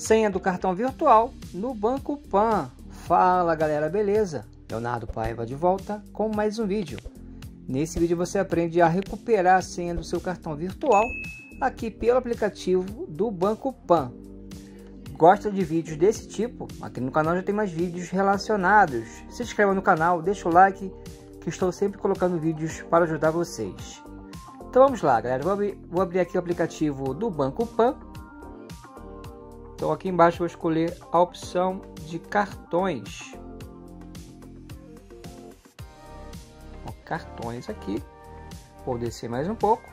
senha do cartão virtual no Banco Pan. Fala galera, beleza? Leonardo Paiva de volta com mais um vídeo. Nesse vídeo você aprende a recuperar a senha do seu cartão virtual aqui pelo aplicativo do Banco Pan. Gosta de vídeos desse tipo? Aqui no canal já tem mais vídeos relacionados. Se inscreva no canal, deixa o like, que estou sempre colocando vídeos para ajudar vocês. Então vamos lá galera, vou abrir aqui o aplicativo do Banco Pan. Então aqui embaixo vou escolher a opção de cartões. Cartões aqui, vou descer mais um pouco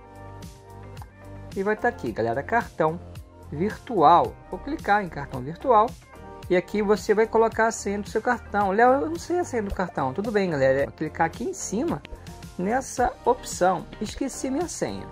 e vai estar aqui galera, cartão virtual. Vou clicar em cartão virtual e aqui você vai colocar a senha do seu cartão. Léo, eu não sei a senha do cartão. Tudo bem galera, vou clicar aqui em cima nessa opção, esqueci minha senha.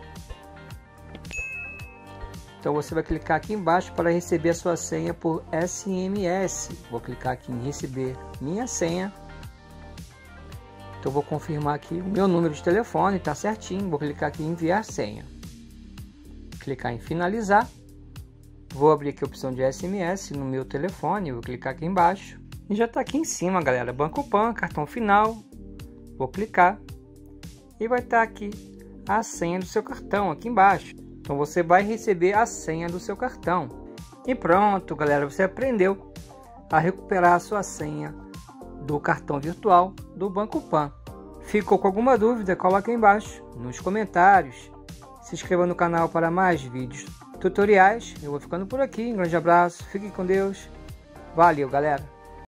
Então você vai clicar aqui embaixo para receber a sua senha por SMS. Vou clicar aqui em receber minha senha. Então vou confirmar aqui o meu número de telefone, está certinho. Vou clicar aqui em enviar senha. Clicar em finalizar. Vou abrir aqui a opção de SMS no meu telefone. Vou clicar aqui embaixo. E já está aqui em cima, galera. Banco Pan, cartão final. Vou clicar. E vai estar aqui a senha do seu cartão, aqui embaixo. Então você vai receber a senha do seu cartão. E pronto, galera. Você aprendeu a recuperar a sua senha do cartão virtual do Banco Pan. Ficou com alguma dúvida? Coloque aí embaixo nos comentários. Se inscreva no canal para mais vídeos tutoriais. Eu vou ficando por aqui. Um grande abraço, fique com Deus. Valeu galera!